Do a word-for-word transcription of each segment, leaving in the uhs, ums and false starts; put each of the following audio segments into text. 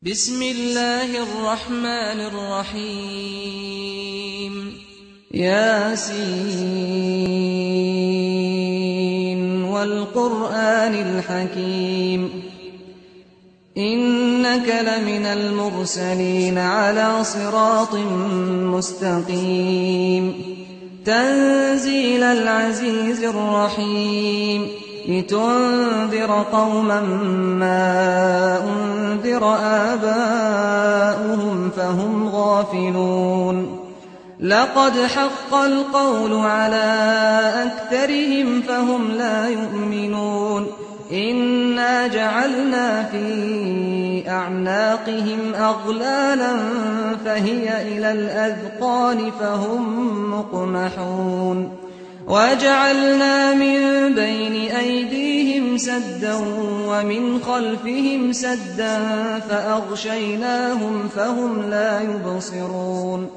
بسم الله الرحمن الرحيم ياسين والقرآن الحكيم إنك لمن المرسلين على صراط مستقيم تنزيل العزيز الرحيم لتنذر قوما ما أنذر آباؤهم فهم غافلون لقد حق القول على أكثرهم فهم لا يؤمنون إنا جعلنا في أعناقهم أغلالا فهي إلى الأذقان فهم مقمحون وجعلنا من بين أيديهم سدا ومن خلفهم سدا فأغشيناهم فهم لا يبصرون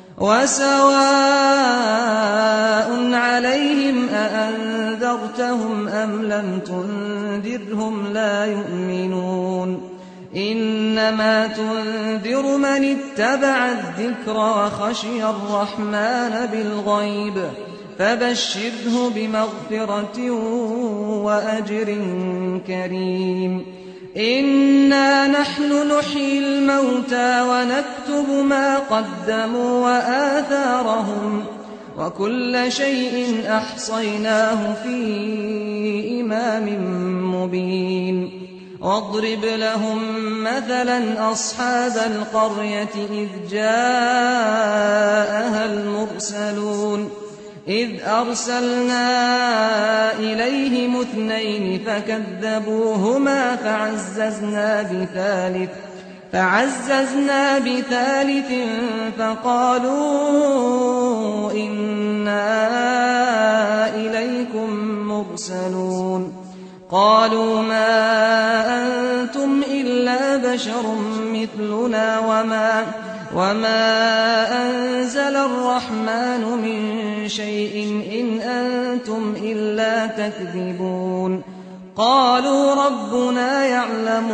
وسواء عليهم أأنذرتهم أم لم تنذرهم لا يؤمنون إنما تنذر من اتبع الذكر وخشي الرحمن بالغيب فبشره بمغفرة وأجر كريم إنا نحن نحيي الموتى ونكتب ما قدموا وآثارهم وكل شيء أحصيناه في إمام مبين واضرب لهم مثلا أصحاب القرية إذ جاءها المرسلون إذ أرسلنا إليهم اثنين فكذبوهما فعززنا بثالث فعززنا بثالث فقالوا إنا إليكم مرسلون قالوا ما أنتم إلا بشر مثلنا وما وما أنزل الرحمن من شيء إن أنتم إلا تكذبون قالوا ربنا يعلم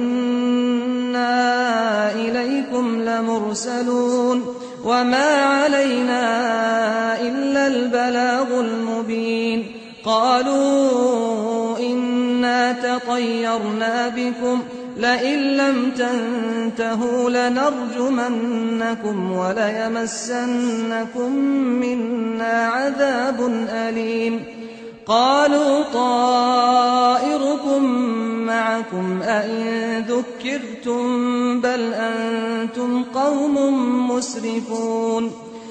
إنا إليكم لمرسلون وما علينا إلا البلاغ المبين قالوا إنا تطيرنا بكم لئن لم تنتهوا لنرجمنكم وليمسنكم منا عذاب أليم قالوا طائركم معكم أئن ذكرتم بل أنتم قوم مسرفون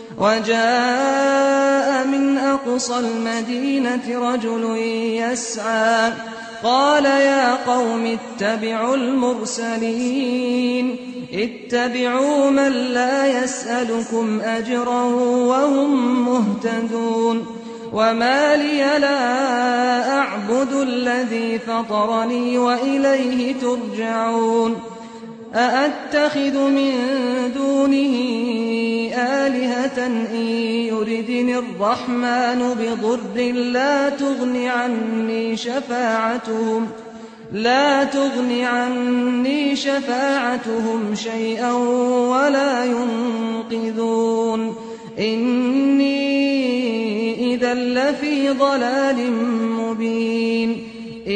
وجاء من أقصى المدينة رجل يسعى قال يا قوم اتبعوا المرسلين اتبعوا من لا يسألكم أجرا وهم مهتدون وما لي لا أعبد الذي فطرني وإليه ترجعون أأتخذ من دونه آلهة إن يردني الرحمن بضر لا تغن عني شفاعتهم لا تغن عني شفاعتهم شيئا ولا ينقذون إني إذا لفي ضلال مبين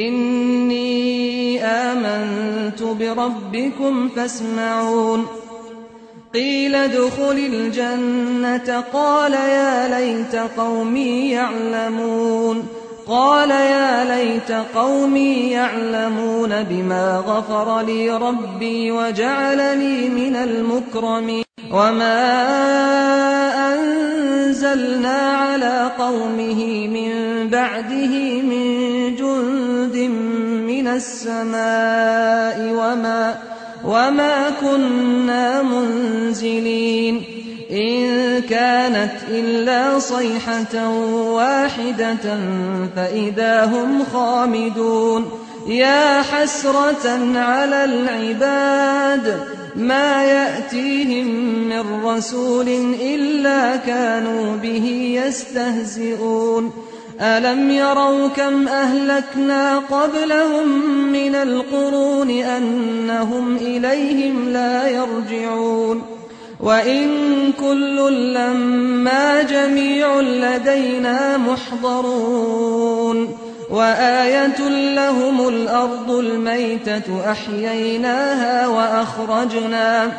إني آمنت بربكم فاسمعون قيل ادخل الجنة قال يا ليت قومي يعلمون قال يا ليت قومي يعلمون بما غفر لي ربي وجعلني من المكرمين وما أنزلنا على قومه من بعده من جند من السماء وما وما كنا منزلين إن كانت إلا صيحة واحدة فإذا هم خامدون يا حسرة على العباد ما يأتيهم من رسول إلا كانوا به يستهزئون ألم يروا كم أهلكنا قبلهم من القرون أنهم إليهم لا يرجعون وإن كل لما جميع لدينا محضرون وآية لهم الأرض الميتة أحييناها وأخرجنا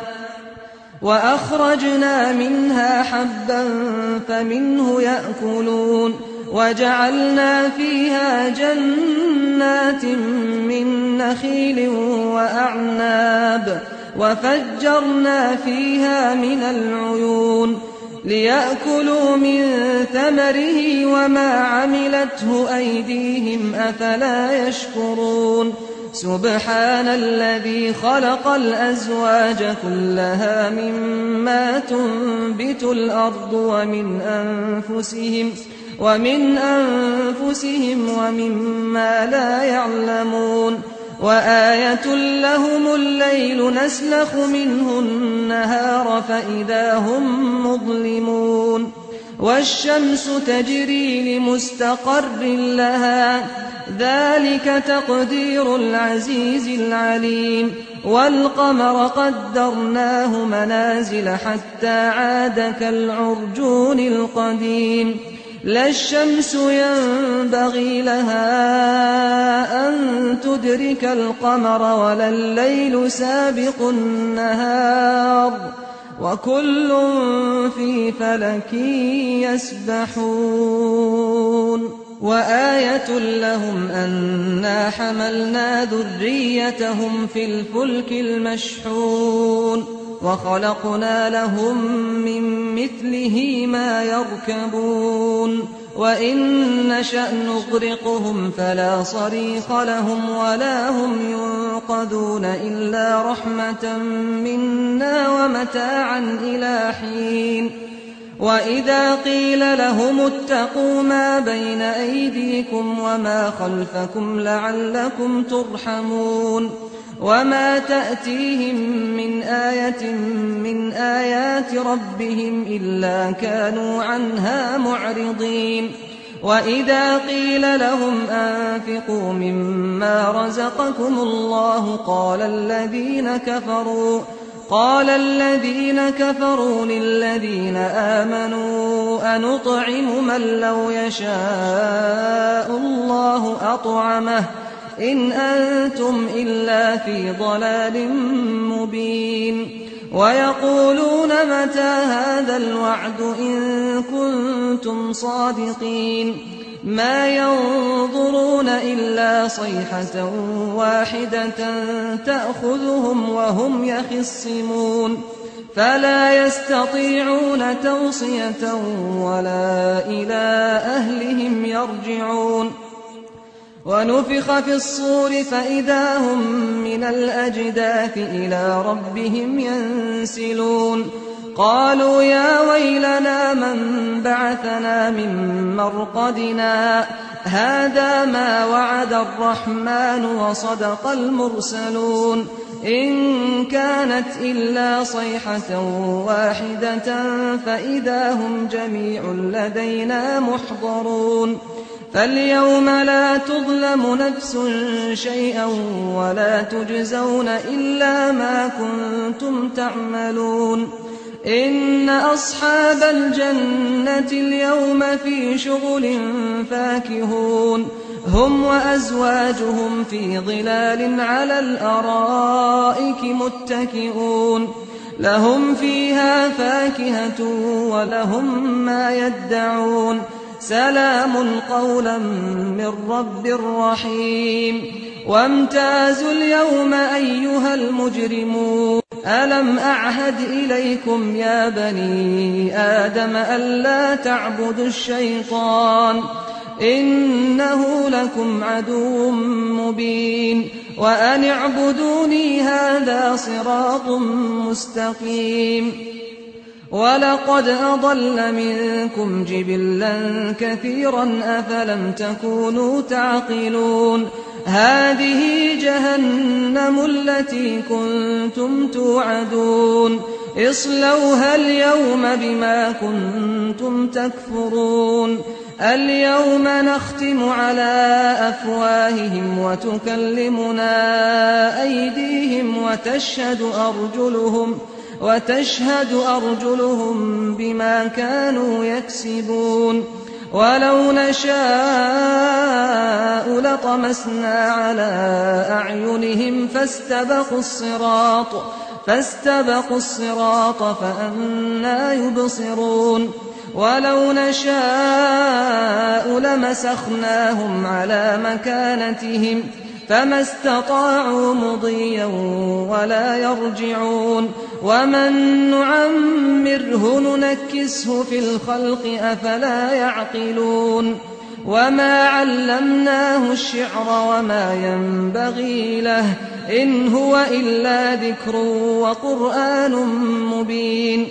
وأخرجنا منها حبا فمنه يأكلون وجعلنا فيها جنات من نخيل وأعناب وفجرنا فيها من العيون ليأكلوا من ثمره وما عملته أيديهم أفلا يشكرون سبحان الذي خلق الأزواج كلها مما تنبت الأرض ومن أنفسهم ومن أنفسهم ومما لا يعلمون وآية لهم الليل نسلخ منه النهار فإذا هم مظلمون والشمس تجري لمستقر لها ذلك تقدير العزيز العليم والقمر قدرناه منازل حتى عاد كالعرجون القديم لا الشمس ينبغي لها أن تدرك القمر ولا الليل سابق النهار وكل في فلك يسبحون وآية لهم أنا حملنا ذريتهم في الفلك المشحون وخلقنا لهم من مثله ما يركبون وإن نشأ نغرقهم فلا صريخ لهم ولا هم ينقذون إلا رحمة منا ومتاعا إلى حين وإذا قيل لهم اتقوا ما بين أيديكم وما خلفكم لعلكم ترحمون وما تأتيهم من آية من آيات ربهم إلا كانوا عنها معرضين وإذا قيل لهم أنفقوا مما رزقكم الله قال الذين كفروا قال الذين كفروا للذين آمنوا أنطعم من لو يشاء الله أطعمه إن أنتم إلا في ضلال مبين ويقولون متى هذا الوعد إن كنتم صادقين ما ينظرون إلا صيحة واحدة تأخذهم وهم يخصمون فلا يستطيعون توصية ولا إلى أهلهم يرجعون ونفخ في الصور فإذا هم من الأجداث إلى ربهم ينسلون قالوا يا ويلنا من بعثنا من مرقدنا هذا ما وعد الرحمن وصدق المرسلون إن كانت إلا صيحة واحدة فإذا هم جميع لدينا محضرون فاليوم لا تظلم نفس شيئا ولا تجزون إلا ما كنتم تعملون إن أصحاب الجنة اليوم في شغل فاكهون هم وأزواجهم في ظلال على الأرائك متكئون لهم فيها فاكهة ولهم ما يدعون سلام قولا من رب رحيم وامتازوا اليوم أيها المجرمون ألم أعهد إليكم يا بني آدم ألا تعبدوا الشيطان إنه لكم عدو مبين وأن اعبدوني هذا صراط مستقيم ولقد أضل منكم جبلا كثيرا أفلم تكونوا تعقلون هذه جهنم التي كنتم توعدون اصلوها اليوم بما كنتم تكفرون اليوم نختم على أفواههم وتكلمنا أيديهم وتشهد أرجلهم وتشهد أرجلهم بما كانوا يكسبون ولو نشاء لطمسنا على أعينهم فاستبقوا الصراط فاستبقوا الصراط فأنى يبصرون ولو نشاء لمسخناهم على مكانتهم فما استطاعوا مضيا ولا يرجعون ومن نعمره ننكسه في الخلق أفلا يعقلون وما علمناه الشعر وما ينبغي له إن هو إلا ذكر وقرآن مبين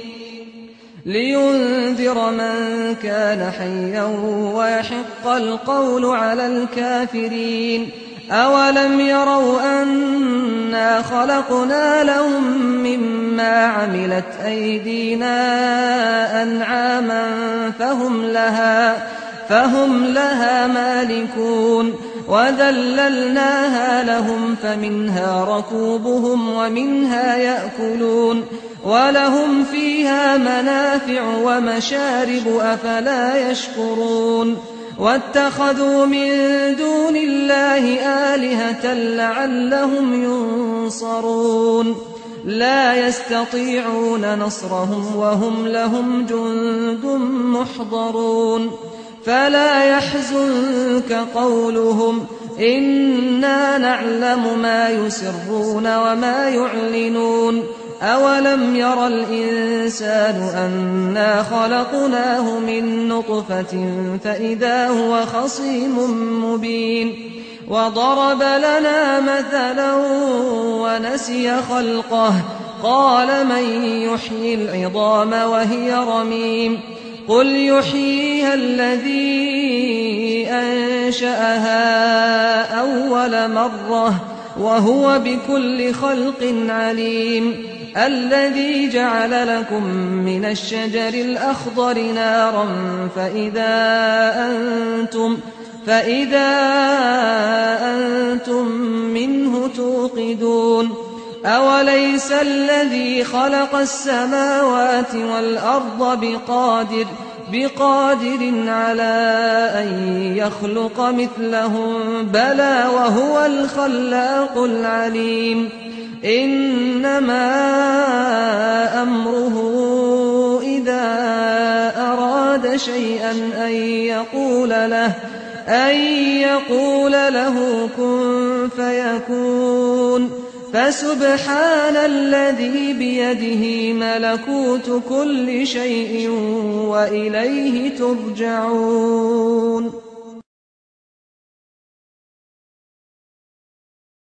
لينذر من كان حيا ويحق القول على الكافرين أولم يروا أنا خلقنا لهم مما عملت أيدينا أنعاما فهم لها فهم لها مالكون وذللناها لهم فمنها ركوبهم ومنها يأكلون ولهم فيها منافع ومشارب أفلا يشكرون واتخذوا من دون الله آلهة لعلهم ينصرون لا يستطيعون نصرهم وهم لهم جند محضرون فلا يحزنك قولهم إنا نعلم ما يسرون وما يعلنون أولم ير الإنسان أنا خلقناه من نطفة فإذا هو خصيم مبين وضرب لنا مثلا ونسي خلقه قال من يحيي العظام وهي رميم قل يحييها الذي أنشأها أول مرة وهو بكل خلق عليم الذي جعل لكم من الشجر الأخضر نارا فإذا أنتم, فإذا أنتم منه توقدون أوليس الذي خلق السماوات والأرض بقادر بقادر على أن يخلق مثلهم بلى وهو الخلاق العليم إنما أمره إذا أراد شيئا أن يقول له أن يقول له كن فيكون فسبحان الذي بيده ملكوت كل شيء وإليه ترجعون.